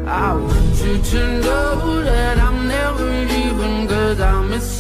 I want you to know that I'm never leaving, 'cause I miss